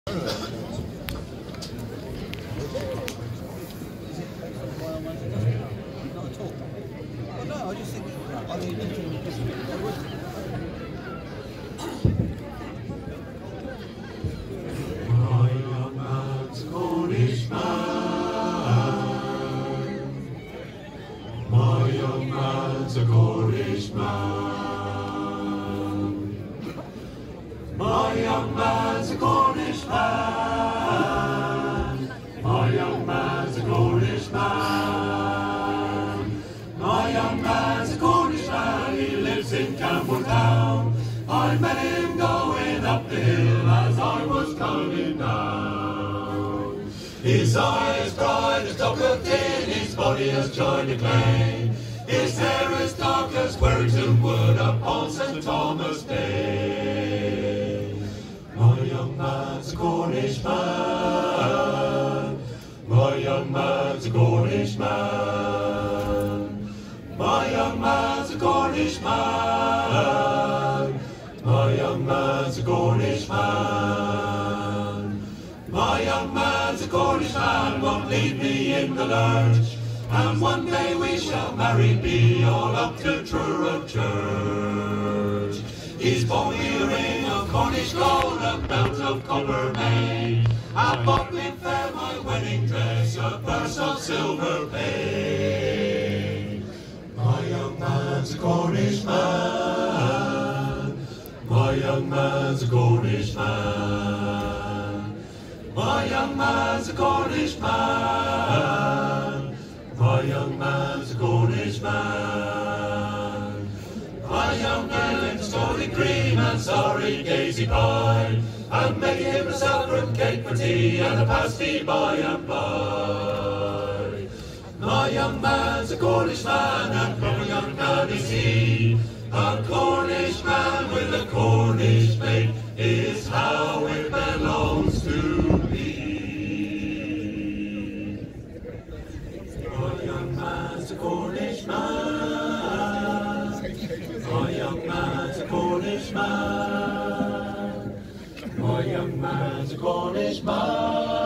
A Cornish man. My young man's a Cornish man. My young man's a Cornish man. My young man's a Cornish man. He lives in Camborne Town. I met him going up the hill as I was coming down. His eyes bright as chocolate tin, his body as china clay. His hair is dark as Warrington Wood upon St. Thomas Day. My young man's a Cornish man. My young man's a Cornish man. My young man's a Cornish man. My young man's a Cornish man. My young man's a Cornish man, won't leave me in the lurch. And one day we shall marry, be all up to Truro Church. He's bought me a ring of Cornish gold, a belt of copper made. I bought me fair my wedding dress, a purse of silver paid. My young man's a Cornish man. My young man's a Cornish man. My young man's a Cornish man. My young man's a Cornish man. My young man in Stony cream and sorry daisy pie, and make him a saffron cake for tea and a pasty by and by. My young man's a Cornish man, and from a young man is he. A Cornish man with a Cornish maid is how it belongs to be. My young man's a Cornish man. My young man's a Cornish man. My young man's a Cornish man.